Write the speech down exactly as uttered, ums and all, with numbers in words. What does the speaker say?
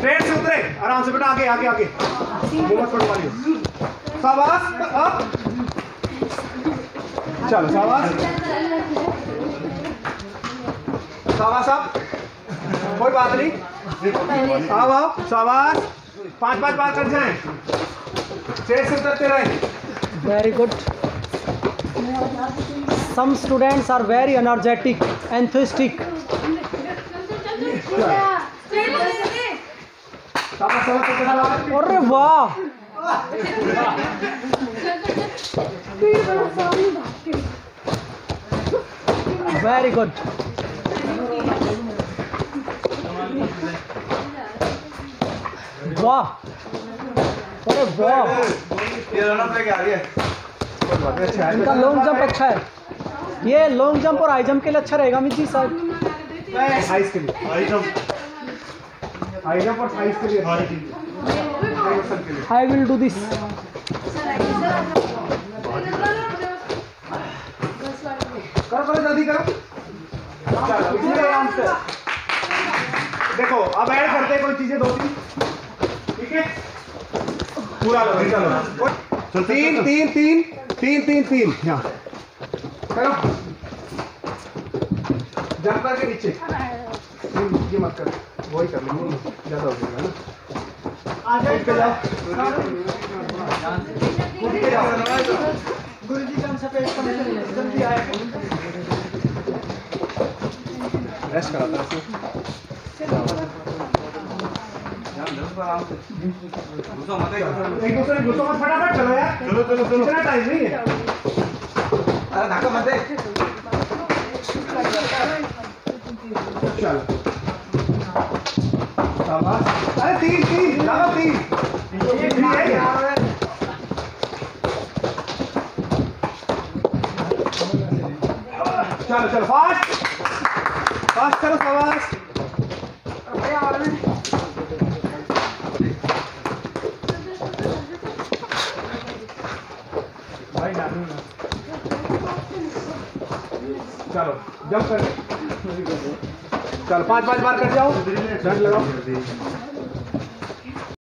Straight से उतरे, आराम से बेटा, आगे आगे आगे, मूवमेंट छोड़ने वाली हो। शाबाश, अप, चलो शाबाश, शाबाश, अप, कोई बात नहीं, आओ आओ, शाबाश, पांच पांच बार कर जाएं, स्ट्रेट से उतरते रहें। Very good. Some students are very energetic, enthusiastic. अरे वाह, वेरी गुड। वाह, अरे वाह, इनका लॉन्ग जंप अच्छा है। ये लॉन्ग जंप और हाई जंप के लिए अच्छा रहेगा अमित जी साहब। हाइस के लिए, हाई जंप, हाई जंप और हाइस के लिए, आई विल डू दिस। करो करो जल्दी करो। चलो इसी आराम से देखो, अब ऐड करते हैं कोई चीजें, दो तीन, ठीक है, पूरा लो, चलो तीन तीन तीन तीन तीन तीन, यहाँ करो, जंप करके नीचे, ये मत कर, वही कर लेंगे, ज्यादा हो जाएगा ना। उठ के जाओ, उठ के जाओ, गुरुजी का सफेद जल्दी आए। रेस्ट कराता है एक दूसरे घुसो मत, फटाफट चलो यार, चलो चलो चलो, इतना टाइम नहीं है। अरे धक्का मत दे, चलो शाबाश, अरे तीन तीन लगाओ, तीन तीन है, चलो चलो फास्ट फास्ट करो, शाबाश, चलो जंप कर, चलो पांच पांच बार कर जाओ, डंड लगाओ।